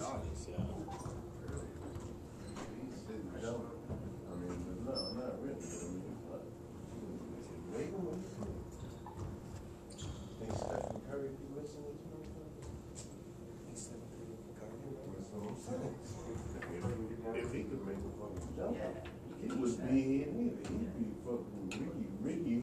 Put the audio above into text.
honest, yeah. He's sitting down. I mean, no, not really. I mean, wait a minute. Think Stephen Curry be listening to him? That's what I'm saying. If he could make a fucking jump, he would be in here. He'd be fucking Ricky